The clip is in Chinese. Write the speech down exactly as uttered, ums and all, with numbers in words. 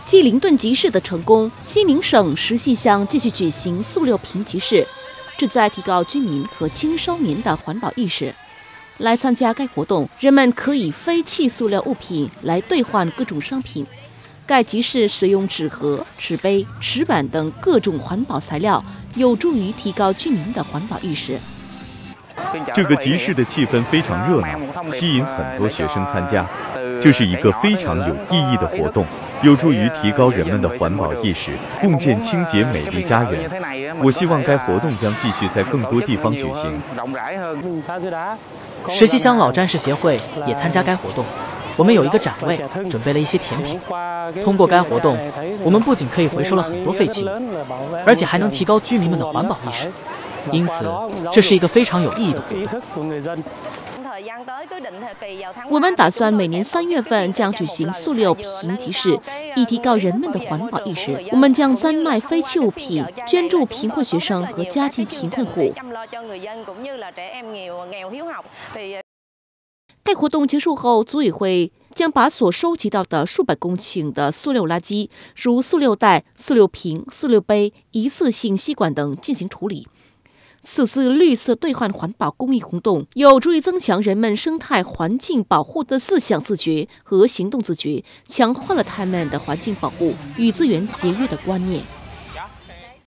继灵顿集市的成功，西宁省石溪乡继续举行塑料瓶集市，旨在提高居民和青少年的环保意识。来参加该活动，人们可以废弃塑料物品来兑换各种商品。该集市使用纸盒、纸杯、纸碗等各种环保材料，有助于提高居民的环保意识。 这个集市的气氛非常热闹，吸引很多学生参加。这是一个非常有意义的活动，有助于提高人们的环保意识，共建清洁美丽家园。我希望该活动将继续在更多地方举行。 石溪乡老战士协会也参加该活动，我们有一个展位，准备了一些甜品。通过该活动，我们不仅可以回收了很多废弃物，而且还能提高居民们的环保意识。因此，这是一个非常有意义的活动。 我们打算每年三月份将举行塑料瓶集市，以提高人们的环保意识。我们将专卖废弃物品，捐助贫困学生和家境贫困户。该活动结束后，组委会将把所收集到的数百公顷的塑料垃圾，如塑料袋、塑料瓶、塑料杯、一次性吸管等进行处理。此次绿色兑换环保公益活动有助于增强人们生态环境保护的思想自觉和行动自觉，强化了他们的环境保护与资源节约的观念。